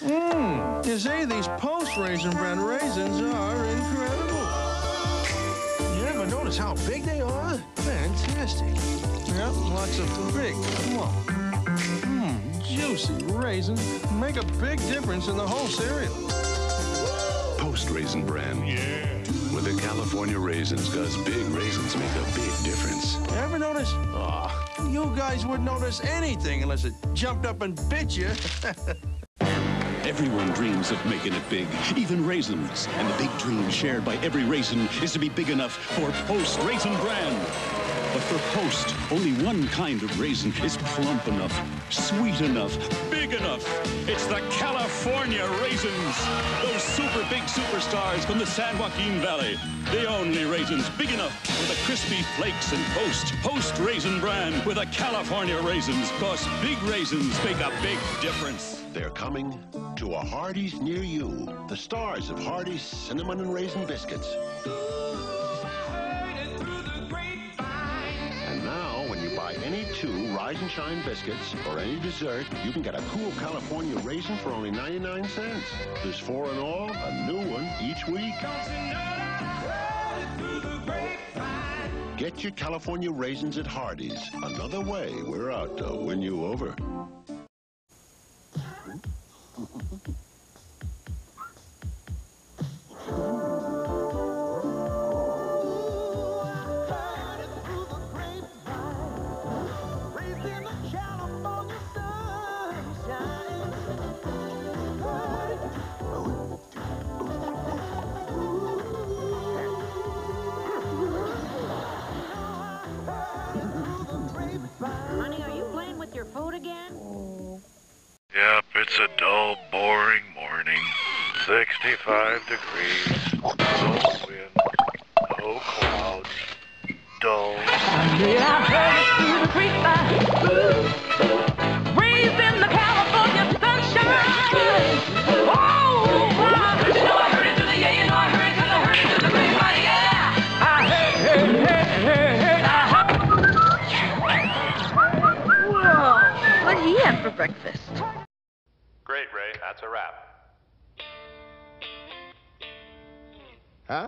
You see, these post-Raisin Bran raisins are incredible. You ever notice how big they are? Fantastic. Yep, lots of big, plump, juicy raisins make a big difference in the whole cereal. Post Raisin Bran. Yeah. With the California raisins, because big raisins make a big difference. Ever notice? You guys wouldn't notice anything unless it jumped up and bit you. Everyone dreams of making it big, even raisins. And the big dream shared by every raisin is to be big enough for Post Raisin Bran. But for Post, only one kind of raisin is plump enough, sweet enough, big enough. It's the California raisins. Those super big superstars from the San Joaquin Valley. The only raisins big enough for the crispy flakes and Post Raisin Bran with the California raisins. Cause big raisins make a big difference. They're coming to a Hardee's near you. The stars of Hardee's Cinnamon and Raisin Biscuits. And now, when you buy any 2 Rise and Shine biscuits or any dessert, you can get a cool California raisin for only 99 cents. There's 4 in all, a new one each week. Get your California raisins at Hardee's. Another way we're out to win you over. Honey, are you playing with your food again? Yep, it's a dull, boring morning. 65 degrees. No wind. No clouds. Dull. I've heard it through the grapevine. Raised in the California sunshine. Oh, you know I heard it through the yeah, you know I heard it 'cause I heard it through the grapevine, yeah. I heard. Whoa, what'd he have for breakfast? Great, Ray. That's a wrap. Huh?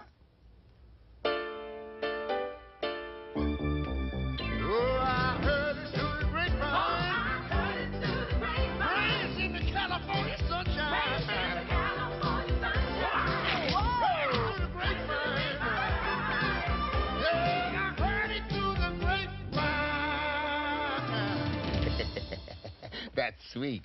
That's sweet.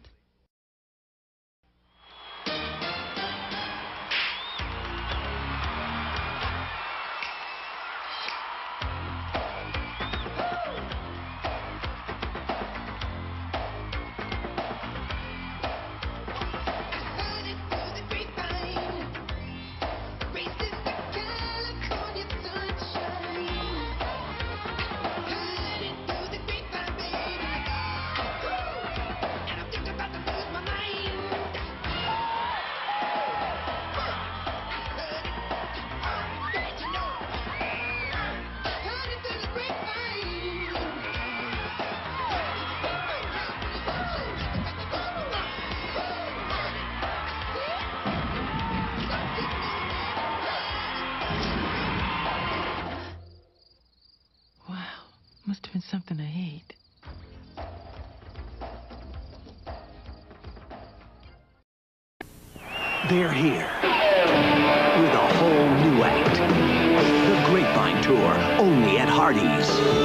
Must have been something I ate. They're here with a whole new act. The Grapevine Tour, only at Hardee's.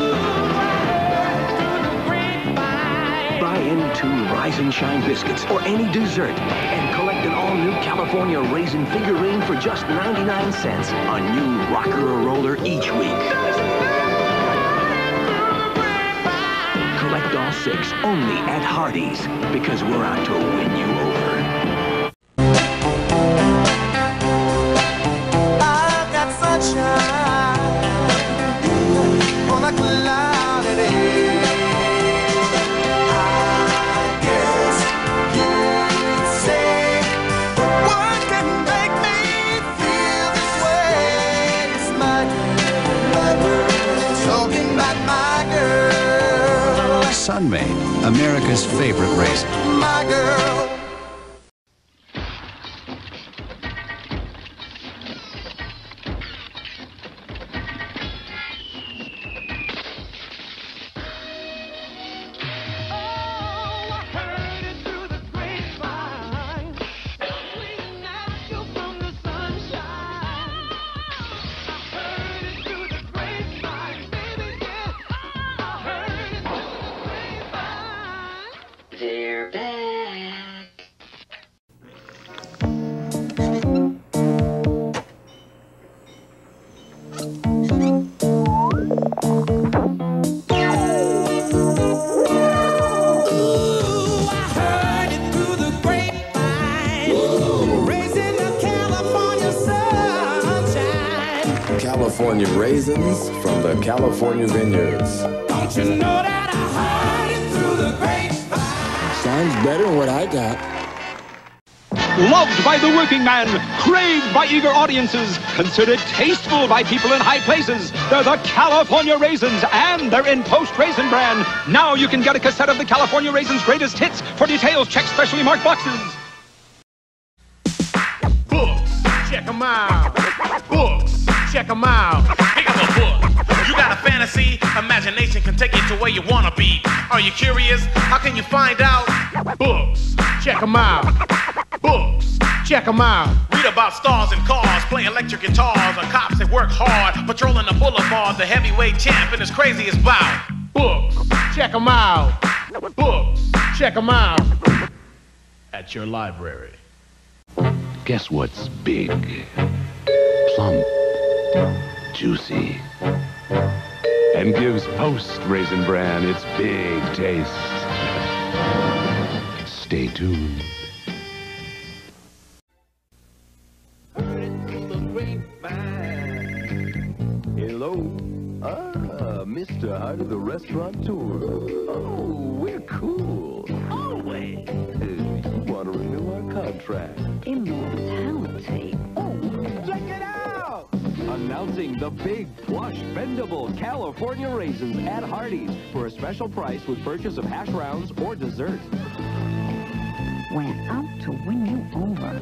Buy any 2 Rise and Shine biscuits or any dessert and collect an all-new California raisin figurine for just 99 cents. A new rocker or roller each week. Collect all 6 only at Hardee's, because we're out to win you over. I've got sunshine on a cloudy day. I guess you'd say what can make me feel this way. It's my girl, talking about my girl. Sunmade, America's favorite raisin. My girl. California raisins from the California vineyards. Don't you know that I heard it through the grapevine? Sounds better than what I got. Loved by the working man, craved by eager audiences, considered tasteful by people in high places. They're the California Raisins, and they're in Post Raisin Bran. Now you can get a cassette of the California Raisins' greatest hits. For details, check specially marked boxes. Books, check them out. Books, check them out. Pick up a book. You got a fantasy? Imagination can take you to where you want to be. Are you curious? How can you find out? Books, check them out. Books, check them out. Read about stars and cars, play electric guitars, or cops that work hard, patrolling the boulevard, the heavyweight champ and his craziest bout. Books, check them out. Books, check them out. At your library. Guess what's big, plump, juicy, and gives Post Raisin Bran its big taste. Stay tuned. Hello. Mr. Hardy, the restaurateur. Oh, we're cool. Always. You want to renew our contract? Immortality. Oh, check it out! Announcing the big, plush, bendable California Raisins at Hardee's for a special price with purchase of hash browns or dessert. We're out to win you over.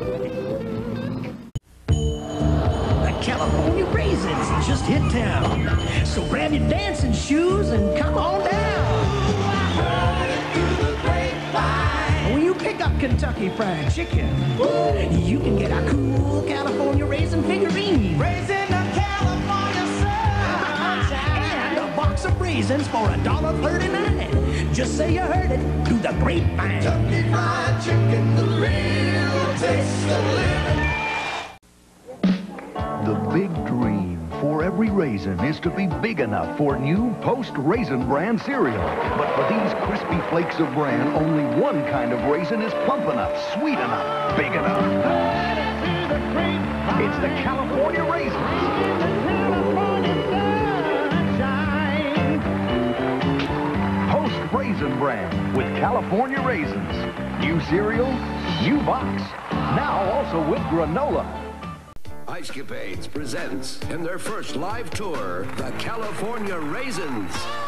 California Raisins just hit town. So grab your dancing shoes and come on down. When you pick up Kentucky Fried Chicken, you can get a cool California Raisin figurine. Raisin of California sunshine. And a box of raisins for $1.39. Just say you heard it through the grapevine. Kentucky Fried Chicken, the real taste of living. The big dream for every raisin is to be big enough for new Post Raisin Bran cereal. But for these crispy flakes of bran, only one kind of raisin is plump enough, sweet enough, big enough. It's the California Raisins. Post Raisin Bran with California Raisins. New cereal, new box. Now also with granola. Icecapades presents, in their first live tour, the California Raisins.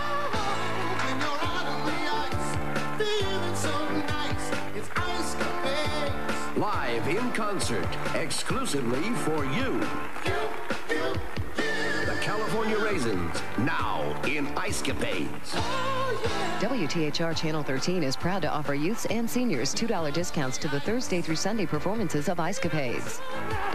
Live in concert, exclusively for you. The California Raisins, now in Icecapades. WTHR Channel 13 is proud to offer youths and seniors $2 discounts to the Thursday through Sunday performances of Icecapades.